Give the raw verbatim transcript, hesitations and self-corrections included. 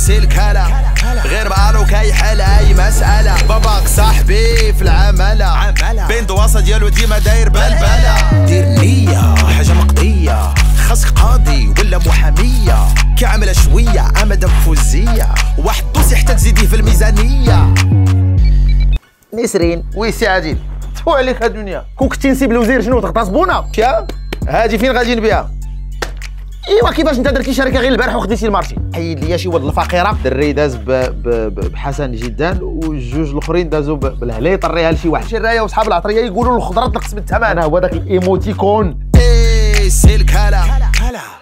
سلك هلا غير بعرو كيحل اي مسألة. باباك صاحبي في العملة بين دواسة ديالو ديما داير بلبلة. دير نية حاجة مقضية خاصك قاضي ولا محامية كعملة شوية عمدة فوزية واحد دوسي حتى تزيديه في الميزانية. نسرين وي سي عادل تفو عليك هاد الدنيا كون كنتي نسيب الوزير شنو تغتصبونا يا هادي فين غاديين بها؟ ايوا كيفاش انت درتي شركه غير البارح وخديتي المارشي؟ حيد ليا شي ولد الفقيره دري داز بحسن جدا وجوج الاخرين دازوا بالهلي طريها لشي واحد. شي الرايه وصحاب العطريه يقولوا الخضره تنقص من الثمن. انا هو داك الايموتيكون اي سلك هلا